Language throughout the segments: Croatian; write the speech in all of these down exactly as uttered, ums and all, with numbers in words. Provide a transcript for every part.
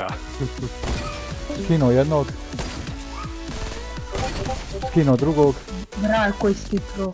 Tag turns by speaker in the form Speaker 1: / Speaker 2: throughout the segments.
Speaker 1: Čeka.
Speaker 2: Skinuo jednog. Skinuo drugog.
Speaker 3: Braj koji si pro.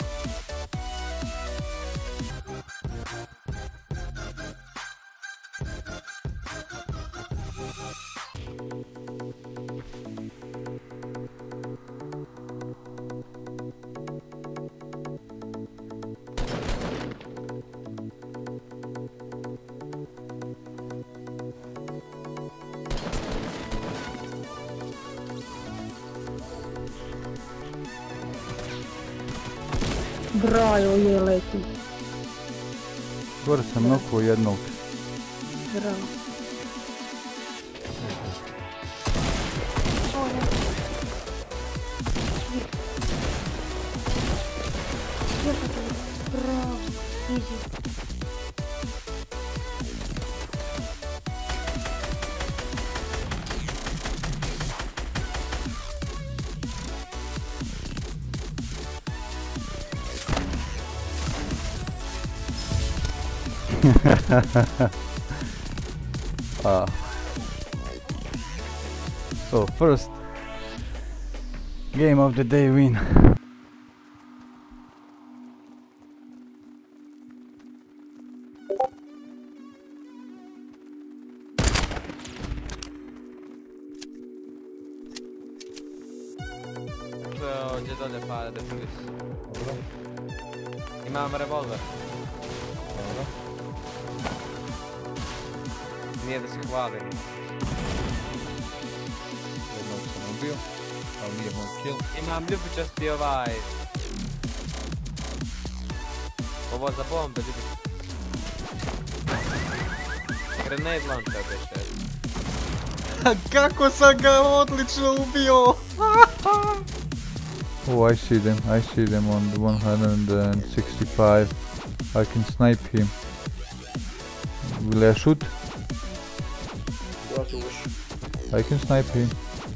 Speaker 3: Brajo je leti.
Speaker 2: Gore sam nokao jednog.
Speaker 3: Bravo.
Speaker 4: Bravo, easy.
Speaker 2: uh, so first game of the day win.
Speaker 5: Gdje dolje pare, da čuviš. Imam revolver.
Speaker 2: Dobro.
Speaker 5: Nije da se hvalim.
Speaker 2: Jednog sam ubio, ali nije moj kill.
Speaker 5: Imam ljubičasti ovaj... Ovo za bombe, ljubičasti. Grenade launcher beše.
Speaker 1: Kako sam ga odlično ubio!
Speaker 2: Oh, I see them. I see them on the one hundred sixty-five. I can snipe him. Will I shoot? I can snipe him.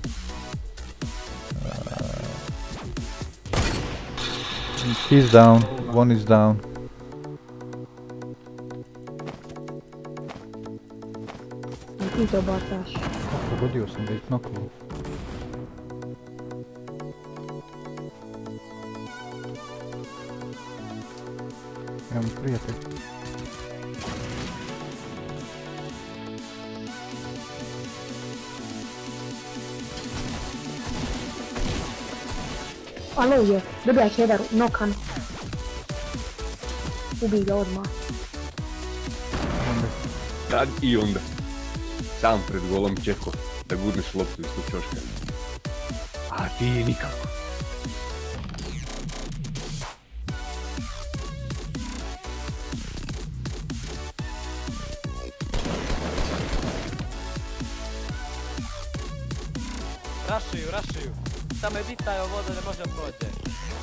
Speaker 2: Uh, he's down. One is down.
Speaker 3: Ti to bacaš.
Speaker 2: Pogodio sam da ih knokao. Imam prijatelj.
Speaker 3: Alo je, dobija header, nokan. Ubij ga odmah.
Speaker 1: Tad i onda. Sam pred golom čeko da gurneš loptu iz tog čoška. A ti je nikako.
Speaker 5: Rašuju, rašuju. Samo editaj ovo da ne može prođe.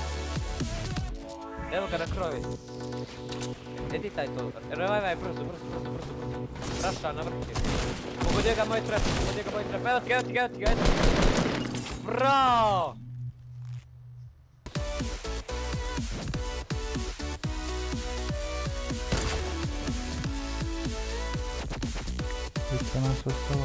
Speaker 5: Evo ga na krovi. Editaj to. Revivaj brzo, brzo, brzo, brzo, brzo. Raša na vrhu. Pogodio ga moj trep, pogodio ga moj trep. Evo ti ga, evo ti ga, evo ti ga, evo ti ga. Bravo!
Speaker 2: Vidite nas ostalo.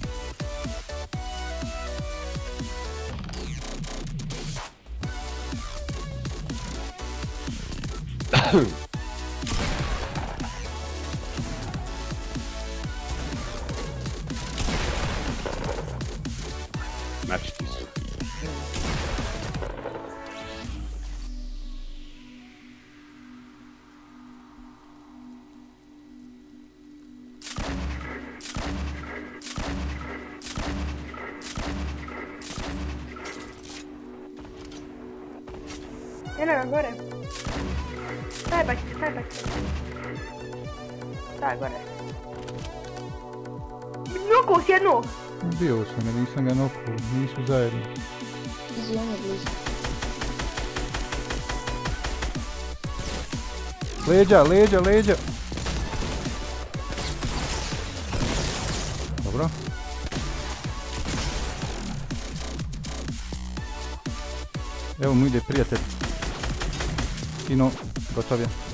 Speaker 1: Znači ti su.
Speaker 4: Eno ga gore. Staj bak, staj bak. Staj gore. Nokao si jednog.
Speaker 2: Bio sam, jer nisam ga nokao, nisu zajedno.
Speaker 4: Izvijem je blizu.
Speaker 2: Leđa, leđa, leđa! Dobro. Evo mu ide prijatelj. Kino, gotov je.